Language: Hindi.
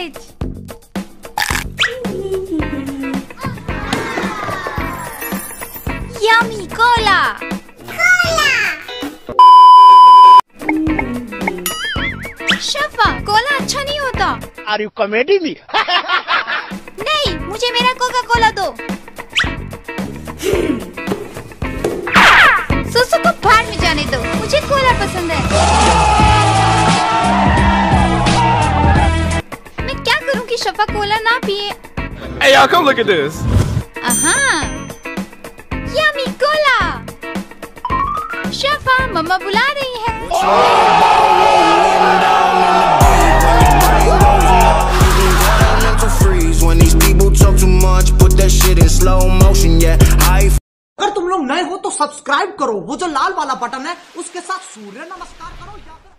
Beverage. Yummy cola. Shafa, cola अच्छा नहीं होता। Are you comedy me? नहीं, मुझे मेरा कोका कोला दो। सुसु को भाड़ में जाने दो, मुझे कोला पसंद है। मैं क्या करूं कि शफा कोला ना पिए? Hey y'all, come look at this. Yummy cola. Shafa, मम्मा बुला रही है। अगर तुम लोग नए हो तो सब्सक्राइब करो, वो जो लाल वाला बटन है उसके साथ सूर्य नमस्कार करो या फिर